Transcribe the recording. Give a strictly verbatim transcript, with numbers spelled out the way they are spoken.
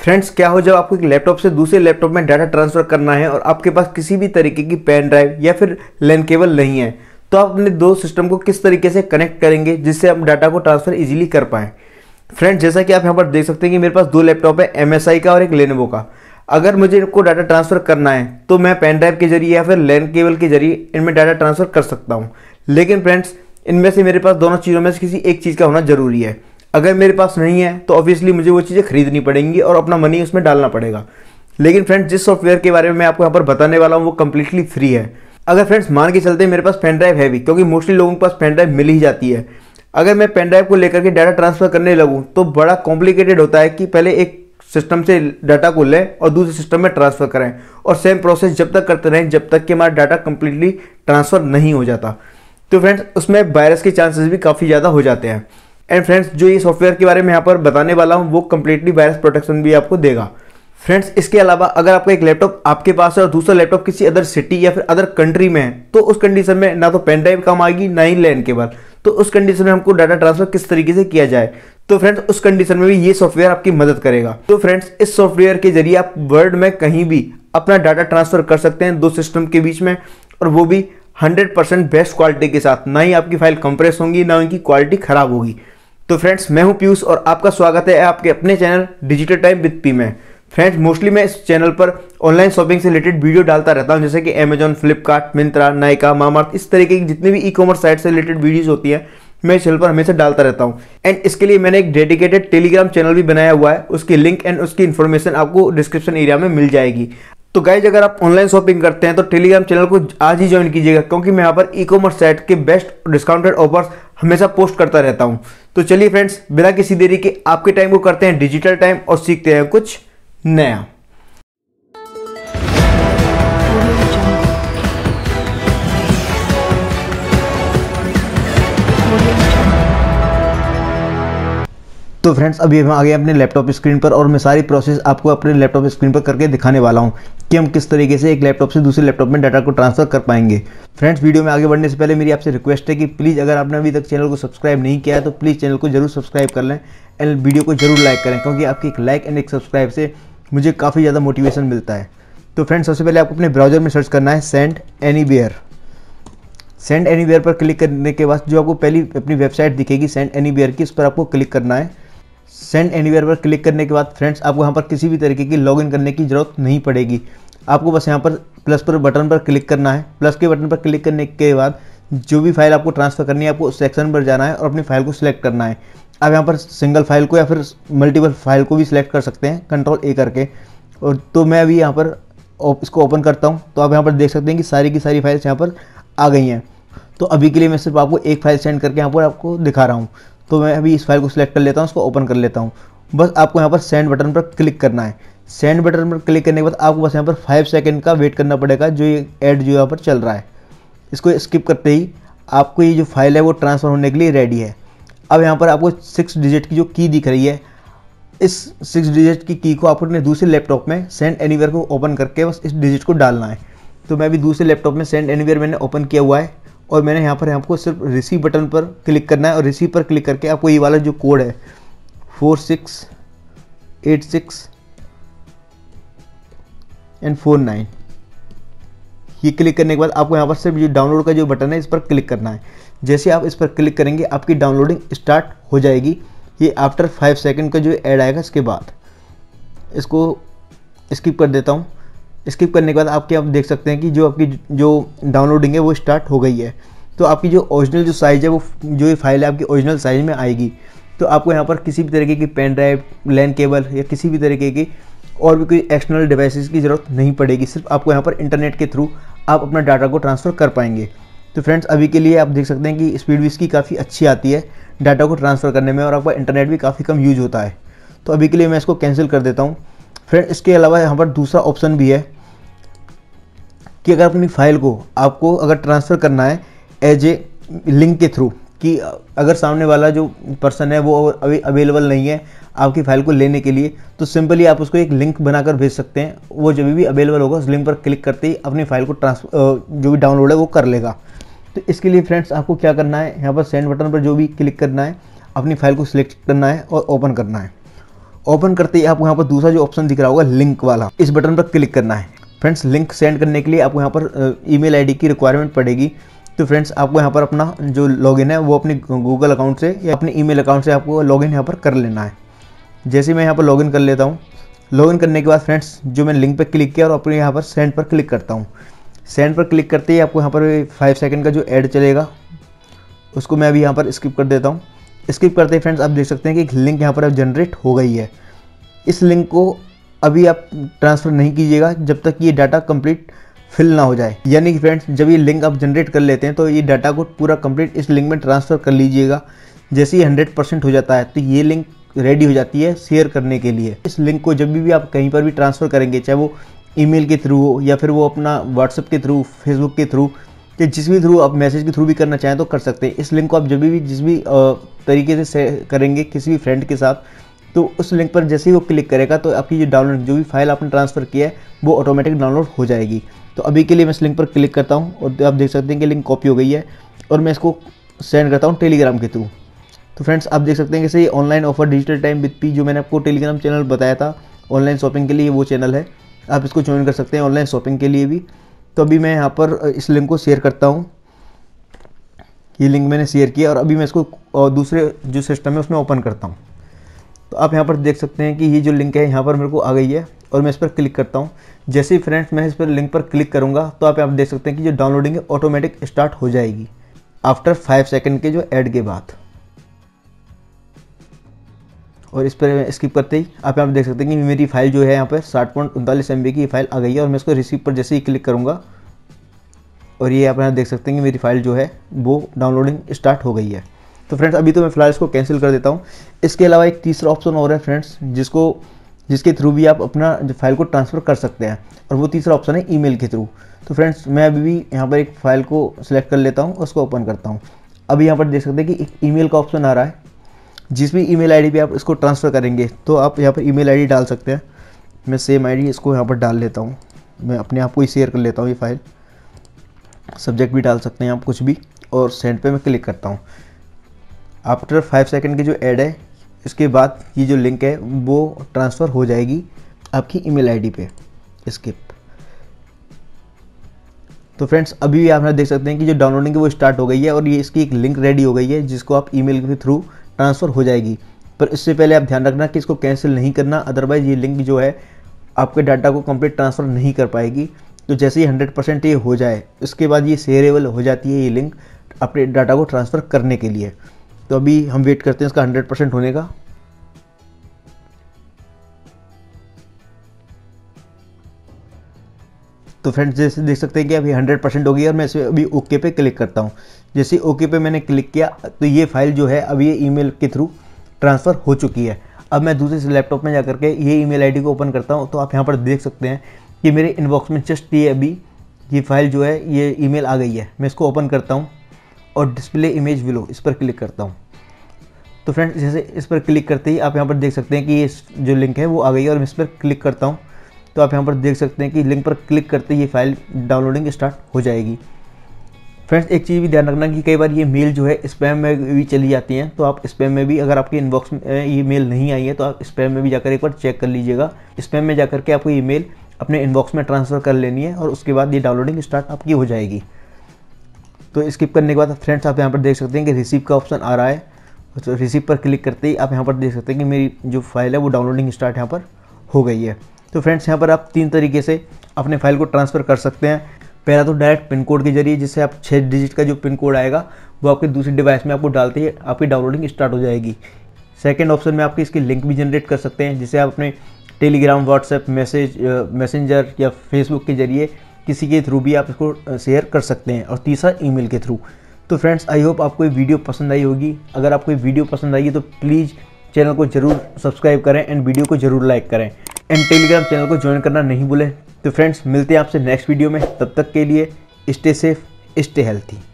Friends, क्या हो जब आपको एक लैपटॉप से दूसरे लैपटॉप में डाटा ट्रांसफ़र करना है और आपके पास किसी भी तरीके की पेन ड्राइव या फिर लैन केबल नहीं है, तो आप अपने दो सिस्टम को किस तरीके से कनेक्ट करेंगे जिससे आप डाटा को ट्रांसफ़र इजीली कर पाएँ। फ्रेंड्स, जैसा कि आप यहाँ पर देख सकते हैं कि मेरे पास दो लैपटॉप है, एम एस आई का और एक लेनोवो का। अगर मुझे इनको डाटा ट्रांसफ़र करना है तो मैं पेन ड्राइव के जरिए या फिर लैन केबल के जरिए इनमें डाटा ट्रांसफ़र कर सकता हूँ। लेकिन फ्रेंड्स, इनमें से मेरे पास दोनों चीज़ों में से किसी एक चीज़ का होना ज़रूरी है। अगर मेरे पास नहीं है तो ऑब्वियसली मुझे वो चीज़ें खरीदनी पड़ेंगी और अपना मनी उसमें डालना पड़ेगा। लेकिन फ्रेंड्स, जिस सॉफ्टवेयर के बारे में मैं आपको यहाँ पर बताने वाला हूँ वो कम्प्लीटली फ्री है। अगर फ्रेंड्स मान के चलते हैं मेरे पास पेन ड्राइव है भी, क्योंकि मोस्टली लोगों के पास पेन ड्राइव मिल ही जाती है। अगर मैं पेन ड्राइव को लेकर के डाटा ट्रांसफ़र करने लगूँ तो बड़ा कॉम्प्लिकेटेड होता है कि पहले एक सिस्टम से डाटा को लें और दूसरे सिस्टम में ट्रांसफ़र करें, और सेम प्रोसेस जब तक करते रहें जब तक कि हमारा डाटा कम्प्लीटली ट्रांसफ़र नहीं हो जाता। तो फ्रेंड्स, उसमें वायरस के चांसेस भी काफ़ी ज़्यादा हो जाते हैं। एंड फ्रेंड्स, जो ये सॉफ्टवेयर के बारे में यहाँ पर बताने वाला हूँ वो कम्प्लीटली वायरस प्रोटेक्शन भी आपको देगा। फ्रेंड्स, इसके अलावा अगर आपका एक लैपटॉप आपके पास है और दूसरा लैपटॉप किसी अदर सिटी या फिर अदर कंट्री में है, तो उस कंडीशन में ना तो पेन ड्राइव काम आएगी ना ही लैन केबल। तो उस कंडीशन में हमको डाटा ट्रांसफर किस तरीके से किया जाए, तो फ्रेंड्स उस कंडीशन में भी ये सॉफ्टवेयर आपकी मदद करेगा। तो फ्रेंड्स, इस सॉफ्टवेयर के जरिए आप वर्ल्ड में कहीं भी अपना डाटा ट्रांसफर कर सकते हैं दो सिस्टम के बीच में, और वो भी हंड्रेड परसेंट बेस्ट क्वालिटी के साथ। ना ही आपकी फाइल कंप्रेस होंगी ना उनकी क्वालिटी खराब होगी। तो फ्रेंड्स, मैं हूं पीयूष और आपका स्वागत है आपके अपने channel digital time with P में। फ्रेंड्स, मोस्टली मैं इस चैनल पर ऑनलाइन शॉपिंग से रिलेटेड वीडियो डालता रहता हूं, जैसे कि अमेजॉन, फ्लिपकार्ट, मिंत्रा, नायका, मामाअर्थ, इस तरीके की जितने भी ई कॉमर्स साइट से रिलेटेड वीडियोस होती हैं मैं इस चैनल पर हमेशा डालता रहता हूं। एंड इसके लिए मैंने एक डेडिकेटेड टेलीग्राम चैनल भी बनाया हुआ है, उसकी लिंक एंड उसकी इन्फॉर्मेशन आपको डिस्क्रिप्शन एरिया में मिल जाएगी। तो गाइज, अगर आप ऑनलाइन शॉपिंग करते हैं तो टेलीग्राम चैनल को आज ही ज्वाइन कीजिएगा, क्योंकि मैं यहाँ पर ई कॉमर्स साइट के बेस्ट डिस्काउंटेड ऑफर्स हमेशा पोस्ट करता रहता हूँ। तो चलिए फ्रेंड्स, बिना किसी देरी के आपके टाइम को करते हैं डिजिटल टाइम और सीखते हैं कुछ नया। तो फ्रेंड्स, अभी हम आ गए अपने लैपटॉप स्क्रीन पर और मैं सारी प्रोसेस आपको अपने लैपटॉप स्क्रीन पर करके दिखाने वाला हूं कि हम किस तरीके से एक लैपटॉप से दूसरे लैपटॉप में डाटा को ट्रांसफर कर पाएंगे। फ्रेंड्स, वीडियो में आगे बढ़ने से पहले मेरी आपसे रिक्वेस्ट है कि प्लीज़ अगर आपने अभी तक चैनल को सब्सक्राइब नहीं किया है तो प्लीज़ चैनल को जरूर सब्सक्राइब कर लें एंड वीडियो को जरूर लाइक करें, क्योंकि आपकी एक लाइक एंड एक सब्सक्राइब से मुझे काफ़ी ज़्यादा मोटिवेशन मिलता है। तो फ्रेंड्स, सबसे पहले आपको अपने ब्राउजर में सर्च करना है सेंड एनीवेयर। सेंड एनीवेयर पर क्लिक करने के बाद जो आपको पहली अपनी वेबसाइट दिखेगी सेंड एनीवेयर की, उस पर आपको क्लिक करना है। सेंड एनीवेयर पर क्लिक करने के बाद फ्रेंड्स, आपको यहाँ पर किसी भी तरीके की लॉगिन करने की ज़रूरत नहीं पड़ेगी। आपको बस यहाँ पर प्लस पर बटन पर क्लिक करना है। प्लस के बटन पर क्लिक करने के बाद जो भी फाइल आपको ट्रांसफ़र करनी है, आपको उस सेक्शन पर जाना है और अपनी फाइल को सिलेक्ट करना है। आप यहाँ पर सिंगल फाइल को या फिर मल्टीपल फाइल को भी सिलेक्ट कर सकते हैं कंट्रोल ए करके। और तो मैं अभी यहाँ पर इसको ओपन करता हूँ, तो आप यहाँ पर देख सकते हैं कि सारी की सारी फाइल्स यहाँ पर आ गई हैं। तो अभी के लिए मैं सिर्फ आपको एक फाइल सेंड करके यहाँ पर आपको दिखा रहा हूँ। तो मैं अभी इस फाइल को सिलेक्ट कर लेता हूँ, उसको ओपन कर लेता हूँ। बस आपको यहाँ पर सेंड बटन पर क्लिक करना है। सेंड बटन पर क्लिक करने के बाद आपको बस यहाँ पर फाइव सेकंड का वेट करना पड़ेगा, जो ये ऐड जो यहाँ पर चल रहा है इसको स्किप करते ही आपको ये जो फाइल है वो ट्रांसफ़र होने के लिए रेडी है। अब यहाँ पर आपको सिक्स डिजिट की जो की दिख रही है, इस सिक्स डिजिट की की को आप अपने दूसरे लैपटॉप में सेंड एनीवेयर को ओपन करके बस इस डिजिट को डालना है। तो मैं अभी दूसरे लैपटॉप में सेंड एनीवेयर मैंने ओपन किया हुआ है और मैंने यहाँ पर आपको सिर्फ रिसीव बटन पर क्लिक करना है, और रिसीव पर क्लिक करके आपको ये वाला जो कोड है four six eight six and four nine, ये क्लिक करने के बाद आपको यहाँ पर सिर्फ जो डाउनलोड का जो बटन है इस पर क्लिक करना है। जैसे आप इस पर क्लिक करेंगे आपकी डाउनलोडिंग स्टार्ट हो जाएगी। ये आफ्टर फाइव सेकंड का जो ऐड आएगा इसके बाद इसको स्किप कर देता हूँ। स्किप करने के बाद आपके आप देख सकते हैं कि जो आपकी जो डाउनलोडिंग है वो स्टार्ट हो गई है। तो आपकी जो ओरिजिनल जो साइज़ है वो जो ये फाइल है आपकी ओरिजिनल साइज़ में आएगी। तो आपको यहाँ पर किसी भी तरीके की पेन ड्राइव, लैन केबल या किसी भी तरीके की और भी कोई एक्सटर्नल डिवाइसेस की ज़रूरत नहीं पड़ेगी। सिर्फ आपको यहाँ पर इंटरनेट के थ्रू आप अपना डाटा को ट्रांसफ़र कर पाएंगे। तो फ्रेंड्स, अभी के लिए आप देख सकते हैं कि स्पीड भी इसकी काफ़ी अच्छी आती है डाटा को ट्रांसफ़र करने में, और आपका इंटरनेट भी काफ़ी कम यूज होता है। तो अभी के लिए मैं इसको कैंसिल कर देता हूँ। फ्रेंड, इसके अलावा यहाँ पर दूसरा ऑप्शन भी है कि अगर अपनी फाइल को आपको अगर ट्रांसफ़र करना है एज ए लिंक के थ्रू, कि अगर सामने वाला जो पर्सन है वो अभी अवेलेबल नहीं है आपकी फ़ाइल को लेने के लिए, तो सिंपली आप उसको एक लिंक बनाकर भेज सकते हैं। वो जब भी अवेलेबल होगा उस लिंक पर क्लिक करते ही अपनी फ़ाइल को ट्रांसफर जो भी डाउनलोड है वो कर लेगा। तो इसके लिए फ्रेंड्स, आपको क्या करना है, यहाँ पर सेंड बटन पर जो भी क्लिक करना है, अपनी फ़ाइल को सिलेक्ट करना है और ओपन करना है। ओपन करते ही आपको यहाँ पर दूसरा जो ऑप्शन दिख रहा होगा लिंक वाला, इस बटन पर क्लिक करना है। फ्रेंड्स लिंक सेंड करने के लिए आपको यहाँ पर ईमेल आईडी की रिक्वायरमेंट पड़ेगी। तो फ्रेंड्स आपको यहाँ पर अपना जो लॉगिन है वो अपने गूगल अकाउंट से या अपने ईमेल अकाउंट से आपको लॉगिन यहाँ पर कर लेना है। जैसे मैं यहाँ पर लॉगिन कर लेता हूँ, लॉगिन करने के बाद फ्रेंड्स जो मैंने लिंक पर क्लिक किया और अपने यहाँ पर सेंड पर क्लिक करता हूँ। सेंड पर क्लिक करते ही आपको यहाँ पर फाइव सेकेंड का जो ऐड चलेगा उसको मैं अभी यहाँ पर स्किप कर देता हूँ। स्किप करते ही फ्रेंड्स आप देख सकते हैं कि एक लिंक यहाँ पर जनरेट हो गई है। इस लिंक को अभी आप ट्रांसफ़र नहीं कीजिएगा जब तक ये डाटा कंप्लीट फिल ना हो जाए। यानी कि फ्रेंड्स जब ये लिंक आप जनरेट कर लेते हैं तो ये डाटा को पूरा कंप्लीट इस लिंक में ट्रांसफ़र कर लीजिएगा। जैसे ही हंड्रेड परसेंट हो जाता है तो ये लिंक रेडी हो जाती है शेयर करने के लिए। इस लिंक को जब भी आप कहीं पर भी ट्रांसफ़र करेंगे, चाहे वो ईमेल के थ्रू हो या फिर वो अपना व्हाट्सएप के थ्रू, फेसबुक के थ्रू या जिस भी थ्रू आप मैसेज के थ्रू भी करना चाहें तो कर सकते हैं। इस लिंक को आप जब भी जिस भी तरीके से करेंगे किसी भी फ्रेंड के साथ, तो उस लिंक पर जैसे ही वो क्लिक करेगा तो आपकी जो डाउनलोड जो भी फाइल आपने ट्रांसफ़र किया है वो ऑटोमेटिक डाउनलोड हो जाएगी। तो अभी के लिए मैं इस लिंक पर क्लिक करता हूँ और आप देख सकते हैं कि लिंक कॉपी हो गई है और मैं इसको सेंड करता हूँ टेलीग्राम के थ्रू। तो फ्रेंड्स आप देख सकते हैं कि ये online offer digital time with P जो मैंने आपको टेलीग्राम चैनल बताया था ऑनलाइन शॉपिंग के लिए, वो चैनल है, आप इसको ज्वाइन कर सकते हैं ऑनलाइन शॉपिंग के लिए भी। तो अभी मैं यहाँ पर इस लिंक को शेयर करता हूँ। ये लिंक मैंने शेयर किया और अभी मैं इसको दूसरे जो सिस्टम है उसमें ओपन करता हूँ। तो आप यहाँ पर देख सकते हैं कि ये जो लिंक है यहाँ पर मेरे को आ गई है और मैं इस पर क्लिक करता हूँ। जैसे ही फ्रेंड्स मैं इस पर लिंक पर क्लिक करूँगा तो आप यहाँ पर देख सकते हैं कि जो डाउनलोडिंग है ऑटोमेटिक स्टार्ट हो जाएगी आफ्टर फाइव सेकेंड के जो ऐड के बाद। और इस पर स्किप करते ही आप यहाँ पर देख सकते हैं कि मेरी फाइल जो है यहाँ पर साठ पॉइंट उनतालीस एम बी की फाइल आ गई है और मैं इसको रिसीव पर जैसे ही क्लिक करूँगा और ये आप यहाँ देख सकते हैं कि मेरी फाइल जो है वो डाउनलोडिंग स्टार्ट हो गई है। तो फ्रेंड्स अभी तो मैं फिलहाल इसको कैंसिल कर देता हूँ। इसके अलावा एक तीसरा ऑप्शन और है फ्रेंड्स जिसको जिसके थ्रू भी आप अपना जो फाइल को ट्रांसफ़र कर सकते हैं और वो तीसरा ऑप्शन है ईमेल के थ्रू। तो फ्रेंड्स मैं अभी भी यहाँ पर एक फ़ाइल को सिलेक्ट कर लेता हूँ, उसको ओपन करता हूँ। अभी यहाँ पर देख सकते हैं कि एक ईमेल का ऑप्शन आ रहा है। जिस भी ईमेल आईडी पे आप इसको ट्रांसफ़र करेंगे तो आप यहाँ पर ईमेल आईडी डाल सकते हैं। मैं सेम आईडी इसको यहाँ पर डाल लेता हूँ। मैं अपने आप को ही शेयर कर लेता हूँ ये फाइल। सब्जेक्ट भी डाल सकते हैं आप कुछ भी और सेंड पे मैं क्लिक करता हूँ। आफ्टर फाइव सेकेंड की जो ऐड है इसके बाद ये जो लिंक है वो ट्रांसफ़र हो जाएगी आपकी ईमेल आईडी पे। स्किप। तो फ्रेंड्स अभी भी आप देख सकते हैं कि जो डाउनलोडिंग है वो स्टार्ट हो गई है और ये इसकी एक लिंक रेडी हो गई है जिसको आप ईमेल के थ्रू ट्रांसफ़र हो जाएगी। पर इससे पहले आप ध्यान रखना कि इसको कैंसिल नहीं करना, अदरवाइज़ ये लिंक जो है आपके डाटा को कंप्लीट ट्रांसफ़र नहीं कर पाएगी। तो जैसे ही हंड्रेड परसेंट ये हो जाए उसके बाद ये शेयरेबल हो जाती है ये लिंक अपने डाटा को ट्रांसफ़र करने के लिए। तो अभी हम वेट करते हैं इसका हंड्रेड परसेंट होने का। तो फ्रेंड्स जैसे देख सकते हैं कि अभी हंड्रेड परसेंट हो गई और मैं इसे अभी ओके पे क्लिक करता हूँ। जैसे ओके पे मैंने क्लिक किया तो ये फाइल जो है अभी ये ईमेल के थ्रू ट्रांसफ़र हो चुकी है। अब मैं दूसरे से लैपटॉप में जाकर के ये ईमेल आईडी को ओपन करता हूँ तो आप यहाँ पर देख सकते हैं कि मेरे इनबॉक्स में जस्ट ये अभी ये फाइल जो है ये ईमेल आ गई है। मैं इसको ओपन करता हूँ और डिस्प्ले इमेज बिलो इस पर क्लिक करता हूँ। तो फ्रेंड्स जैसे इस पर क्लिक करते ही आप यहाँ पर देख सकते हैं कि ये जो लिंक है वो आ गई है और मैं इस पर क्लिक करता हूँ तो आप यहाँ पर देख सकते हैं कि लिंक पर क्लिक करते ही ये फाइल डाउनलोडिंग स्टार्ट हो जाएगी। फ्रेंड्स एक चीज़ भी ध्यान रखना कि कई बार ये मेल जो है स्पैम में भी चली जाती हैं, तो आप स्पैम में भी अगर आपके इनबॉक्स में ये मेल नहीं आई है तो आप स्पैम में भी जाकर एक बार चेक कर लीजिएगा। स्पैम में जाकर के आपको ये मेल अपने इनबॉक्स में ट्रांसफ़र कर लेनी है और उसके बाद ये डाउनलोडिंग स्टार्ट आपकी हो जाएगी। तो स्किप करने के बाद फ्रेंड्स आप यहाँ पर देख सकते हैं कि रिसीव का ऑप्शन आ रहा है। तो रिसीव पर क्लिक करते ही आप यहाँ पर देख सकते हैं कि मेरी जो फाइल है वो डाउनलोडिंग स्टार्ट यहाँ पर हो गई है। तो फ्रेंड्स यहाँ पर आप तीन तरीके से अपने फाइल को ट्रांसफ़र कर सकते हैं। पहला तो डायरेक्ट पिन कोड के जरिए, जिससे आप छः डिजिट का जो पिन कोड आएगा वो आपके दूसरी डिवाइस में आपको डालते ही आपकी डाउनलोडिंग स्टार्ट हो जाएगी। सेकंड ऑप्शन में आपकी इसकी लिंक भी जनरेट कर सकते हैं, जिसे आप अपने टेलीग्राम, व्हाट्सएप, मैसेज मैसेंजर या फेसबुक के जरिए किसी के थ्रू भी आप इसको शेयर कर सकते हैं। और तीसरा ईमेल के थ्रू। तो फ्रेंड्स आई होप आपको ये वीडियो पसंद आई होगी। अगर आपको ये वीडियो पसंद आई है तो प्लीज़ चैनल को जरूर सब्सक्राइब करें एंड वीडियो को जरूर लाइक करें एंड टेलीग्राम चैनल को ज्वाइन करना नहीं भूलें। तो फ्रेंड्स मिलते हैं आपसे नेक्स्ट वीडियो में, तब तक के लिए स्टे सेफ, स्टे हेल्थी।